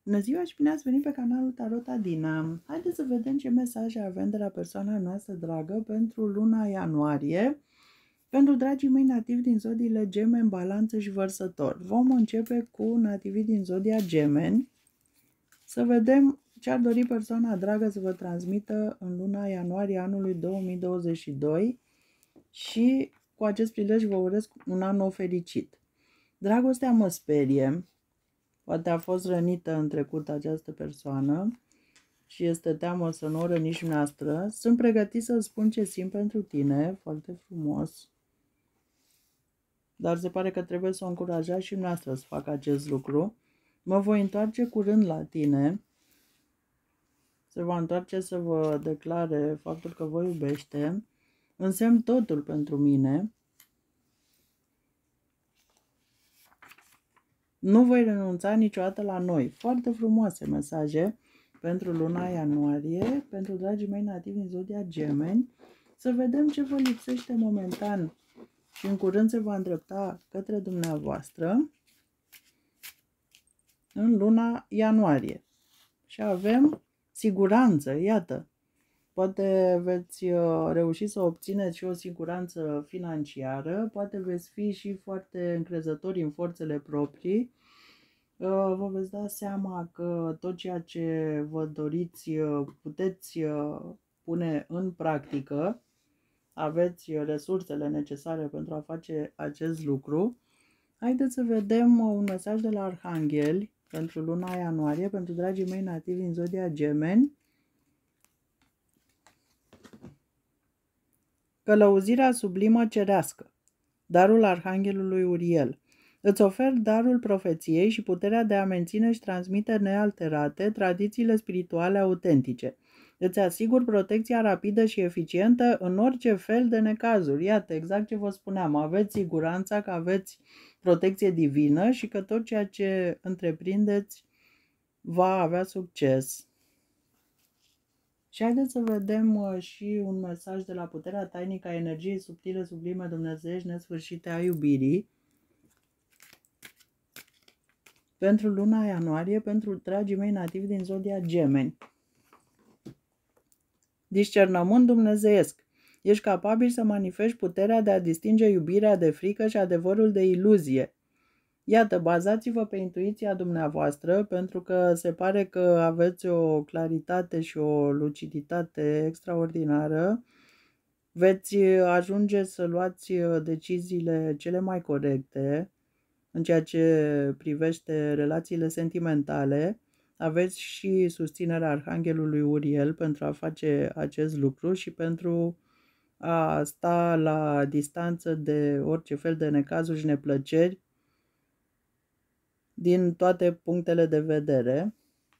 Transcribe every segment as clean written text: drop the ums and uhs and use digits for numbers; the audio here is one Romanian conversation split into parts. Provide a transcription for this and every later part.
Bună ziua și bine ați venit pe canalul Tarot Adina. Haideți să vedem ce mesaje avem de la persoana noastră dragă pentru luna ianuarie, pentru dragii mei nativi din zodiile Gemeni, Balanță și Vărsător. Vom începe cu nativii din zodia Gemeni, să vedem ce ar dori persoana dragă să vă transmită în luna ianuarie anului 2022 și cu acest prilej vă urez un an nou fericit. Dragostea mă sperie. Poate a fost rănită în trecut această persoană și este teamă să nu o răniți noastră. Sunt pregătit să spun ce simt pentru tine, foarte frumos. Dar se pare că trebuie să o încurajați și noastră să facă acest lucru. Mă voi întoarce curând la tine. Se va întoarce să vă declare faptul că vă iubește. Însemn totul pentru mine. Nu voi renunța niciodată la noi. Foarte frumoase mesaje pentru luna ianuarie, pentru dragii mei nativi din zodia Gemeni. Să vedem ce vă lipsește momentan și în curând se va îndrepta către dumneavoastră în luna ianuarie. Și avem siguranță, iată. Poate veți reuși să obțineți și o siguranță financiară, poate veți fi și foarte încrezători în forțele proprii. Vă veți da seama că tot ceea ce vă doriți puteți pune în practică, aveți resursele necesare pentru a face acest lucru. Haideți să vedem un mesaj de la Arhangheli pentru luna ianuarie, pentru dragii mei nativi în zodia Gemeni. Călăuzirea sublimă cerească. Darul Arhanghelului Uriel. Îți ofer darul profeției și puterea de a menține și transmite nealterate tradițiile spirituale autentice. Îți asigur protecția rapidă și eficientă în orice fel de necazuri. Iată, exact ce vă spuneam, aveți siguranța că aveți protecție divină și că tot ceea ce întreprindeți va avea succes. Și haideți să vedem și un mesaj de la puterea tainică a energiei subtile, sublime, dumnezeiești, nesfârșite a iubirii. Pentru luna ianuarie, pentru dragii mei nativi din zodia Gemeni. Discernământ dumnezeiesc. Ești capabil să manifesti puterea de a distinge iubirea de frică și adevărul de iluzie. Iată, bazați-vă pe intuiția dumneavoastră, pentru că se pare că aveți o claritate și o luciditate extraordinară. Veți ajunge să luați deciziile cele mai corecte în ceea ce privește relațiile sentimentale. Aveți și susținerea Arhanghelului Uriel pentru a face acest lucru și pentru a sta la distanță de orice fel de necazuri și neplăceri din toate punctele de vedere.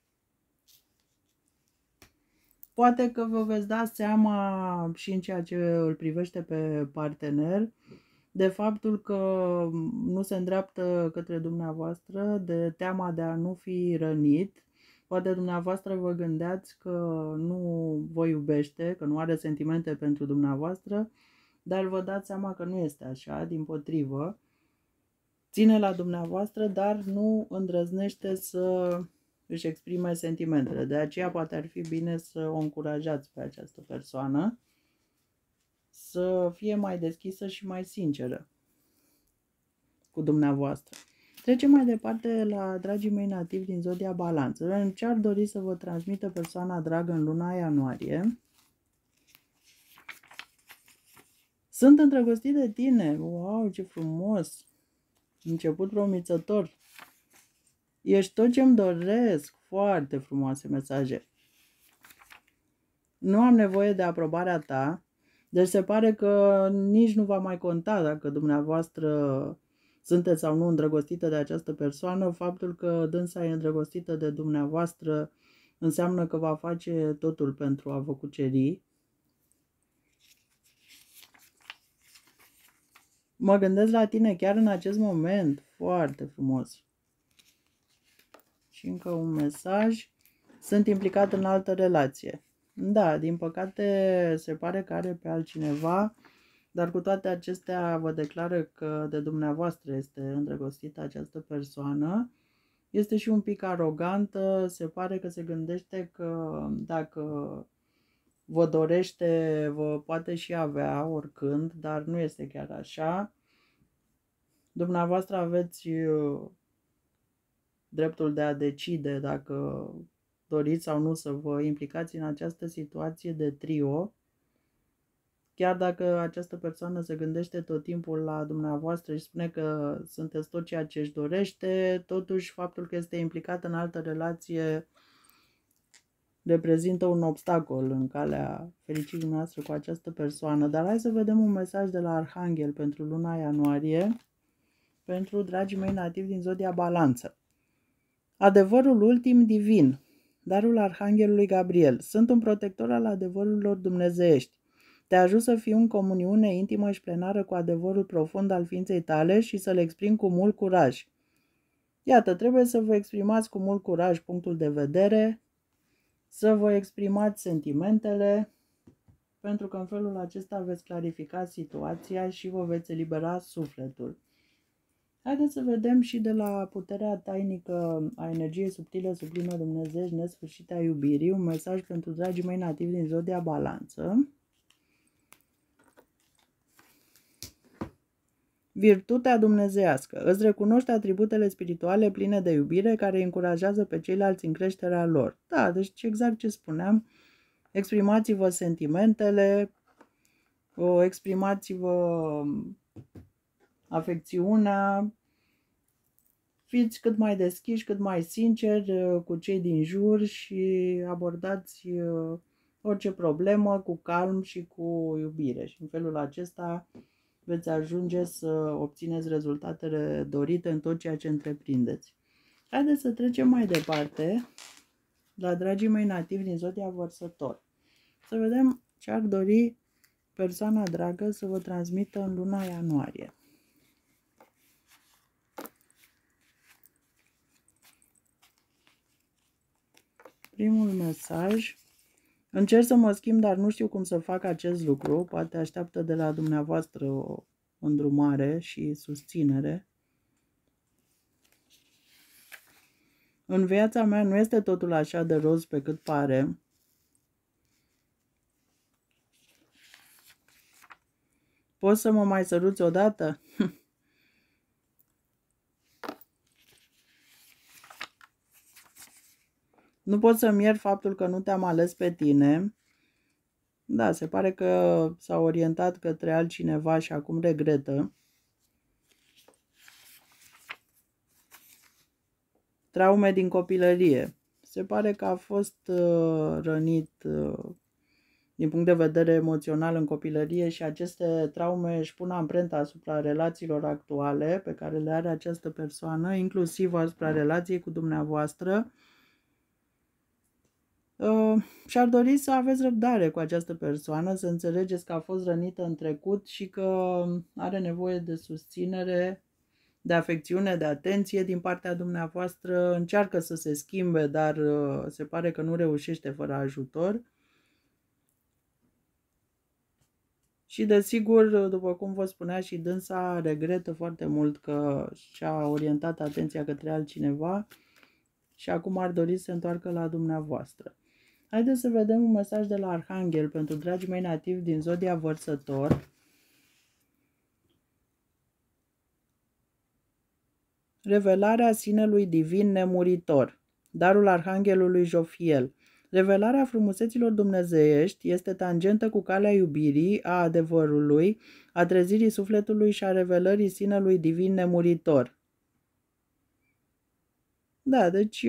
Poate că vă veți da seama și în ceea ce îl privește pe partener de faptul că nu se îndreaptă către dumneavoastră, de teama de a nu fi rănit. Poate dumneavoastră vă gândeați că nu vă iubește, că nu are sentimente pentru dumneavoastră, dar vă dați seama că nu este așa, dimpotrivă. Ține la dumneavoastră, dar nu îndrăznește să își exprime sentimentele. De aceea poate ar fi bine să o încurajați pe această persoană să fie mai deschisă și mai sinceră cu dumneavoastră. Trecem mai departe la dragii mei nativi din zodia Balanță. Ce ar dori să vă transmită persoana dragă în luna ianuarie? Sunt îndrăgostit de tine. Wow, ce frumos! Început promițător. Ești tot ce-mi doresc. Foarte frumoase mesaje. Nu am nevoie de aprobarea ta. Deci se pare că nici nu va mai conta dacă dumneavoastră sunteți sau nu îndrăgostită de această persoană. Faptul că dânsa e îndrăgostită de dumneavoastră înseamnă că va face totul pentru a vă cuceri. Mă gândesc la tine chiar în acest moment. Foarte frumos. Și încă un mesaj. Sunt implicat în altă relație. Da, din păcate se pare că are pe altcineva, dar cu toate acestea vă declară că de dumneavoastră este îndrăgostită această persoană. Este și un pic arogantă, se pare că se gândește că dacă vă dorește, vă poate și avea oricând, dar nu este chiar așa. Dumneavoastră aveți dreptul de a decide dacă doriți sau nu să vă implicați în această situație de trio. Chiar dacă această persoană se gândește tot timpul la dumneavoastră și spune că sunteți tot ceea ce își dorește, totuși faptul că este implicat în altă relație reprezintă un obstacol în calea fericirii noastre cu această persoană. Dar hai să vedem un mesaj de la Arhanghel pentru luna ianuarie, pentru dragii mei nativi din zodia Balanță. Adevărul ultim divin, darul Arhanghelului Gabriel. Sunt un protector al adevărurilor dumnezeiești. Te ajut să fii în comuniune intimă și plenară cu adevărul profund al ființei tale și să le exprimi cu mult curaj. Iată, trebuie să vă exprimați cu mult curaj punctul de vedere, să vă exprimați sentimentele, pentru că în felul acesta veți clarifica situația și vă veți elibera sufletul. Haideți să vedem și de la puterea tainică a energiei subtile, sublime, dumnezeiești, nesfârșite a iubirii, un mesaj pentru dragii mei nativi din zodia Balanță. Virtutea dumnezeiască. Îți recunoște atributele spirituale pline de iubire care îi încurajează pe ceilalți în creșterea lor. Da, deci exact ce spuneam. Exprimați-vă sentimentele, exprimați-vă afecțiunea, fiți cât mai deschiși, cât mai sinceri cu cei din jur și abordați orice problemă cu calm și cu iubire. Și în felul acesta veți ajunge să obțineți rezultatele dorite în tot ceea ce întreprindeți. Haideți să trecem mai departe la dragii mei nativi din zodia Vărsător. Să vedem ce ar dori persoana dragă să vă transmită în luna ianuarie. Primul mesaj. Încerc să mă schimb, dar nu știu cum să fac acest lucru. Poate așteaptă de la dumneavoastră o îndrumare și susținere. În viața mea nu este totul așa de roz pe cât pare. Poți să mă mai săruți odată? Nu pot să-mi iert faptul că nu te-am ales pe tine. Da, se pare că s-a orientat către altcineva și acum regretă. Traume din copilărie. Se pare că a fost rănit din punct de vedere emoțional în copilărie și aceste traume își pun amprenta asupra relațiilor actuale pe care le are această persoană, inclusiv asupra relației cu dumneavoastră. Și-ar dori să aveți răbdare cu această persoană, să înțelegeți că a fost rănită în trecut și că are nevoie de susținere, de afecțiune, de atenție din partea dumneavoastră. Încearcă să se schimbe, dar se pare că nu reușește fără ajutor. Și desigur, după cum vă spunea și dânsa, regretă foarte mult că și-a orientat atenția către altcineva și acum ar dori să se întoarcă la dumneavoastră. Haideți să vedem un mesaj de la Arhanghel pentru dragii mei nativi din zodia Vărsător. Revelarea sinelui divin nemuritor. Darul Arhanghelului Jofiel. Revelarea frumuseților dumnezeiești este tangentă cu calea iubirii, a adevărului, a trezirii sufletului și a revelării sinelui divin nemuritor. Da, deci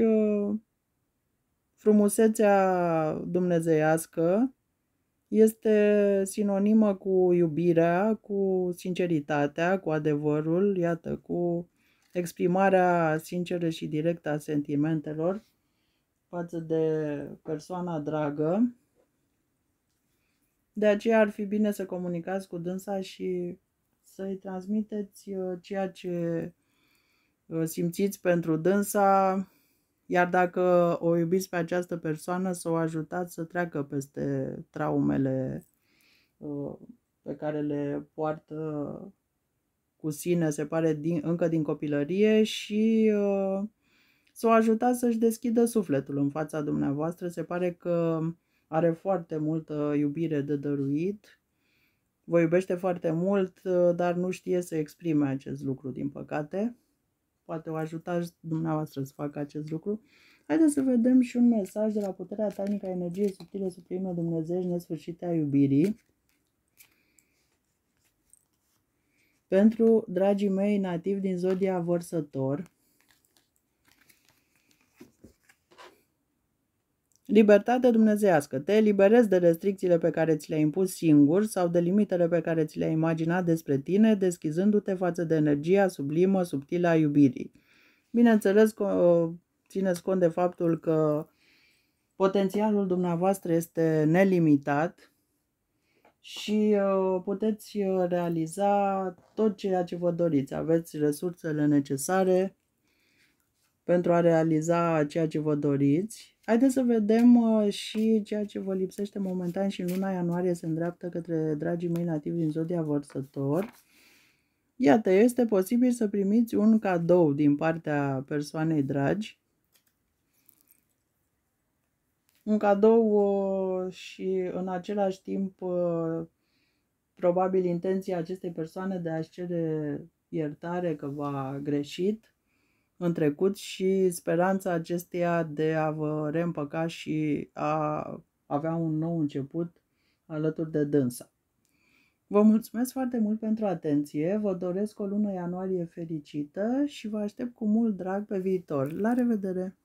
frumusețea dumnezeiască este sinonimă cu iubirea, cu sinceritatea, cu adevărul, iată, cu exprimarea sinceră și directă a sentimentelor față de persoana dragă. De aceea ar fi bine să comunicați cu dânsa și să-i transmiteți ceea ce simțiți pentru dânsa, iar dacă o iubiți pe această persoană, să o ajutați să treacă peste traumele pe care le poartă cu sine, se pare, încă din copilărie și să o ajutați să-și deschidă sufletul în fața dumneavoastră. Se pare că are foarte multă iubire de dăruit, vă iubește foarte mult, dar nu știe să exprime acest lucru, din păcate. Poate o ajutați dumneavoastră să facă acest lucru. Haideți să vedem și un mesaj de la puterea tainică a energiei subtile, suprime, dumnezeiești, nesfârșite a iubirii. Pentru dragii mei nativi din zodia Vărsător. Libertate dumnezeiască. Te eliberezi de restricțiile pe care ți le-ai impus singur sau de limitele pe care ți le-ai imaginat despre tine, deschizându-te față de energia sublimă, subtilă a iubirii. Bineînțeles că țineți cont de faptul că potențialul dumneavoastră este nelimitat și puteți realiza tot ceea ce vă doriți. Aveți resursele necesare pentru a realiza ceea ce vă doriți. Haideți să vedem și ceea ce vă lipsește momentan și în luna ianuarie se îndreaptă către dragii mei nativi din zodia Vărsător. Iată, este posibil să primiți un cadou din partea persoanei dragi. Un cadou și în același timp probabil intenția acestei persoane de a-și cere iertare că v-a greșit în trecut și speranța acesteia de a vă reîmpăca și a avea un nou început alături de dânsa. Vă mulțumesc foarte mult pentru atenție, vă doresc o lună ianuarie fericită și vă aștept cu mult drag pe viitor. La revedere!